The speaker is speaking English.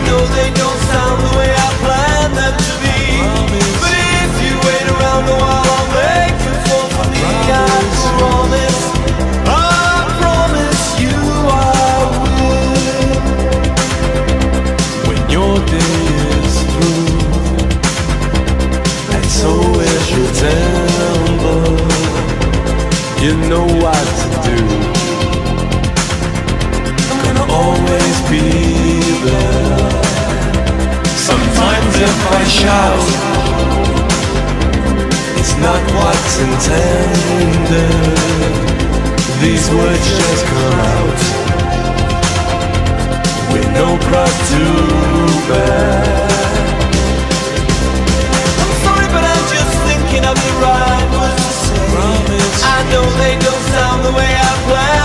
know they don't sound the way I planned them to be. But if you wait around a while, I'll make them fall for me. I promise you I will. When your day is through, and so is your temper, you know what to do. I'm gonna always be there. Sometimes if I shout, it's not what's intended. These words just come out with no cross to bear. I'm sorry, but I'm just thinking of the right words to say. I know they don't sound the way I planned.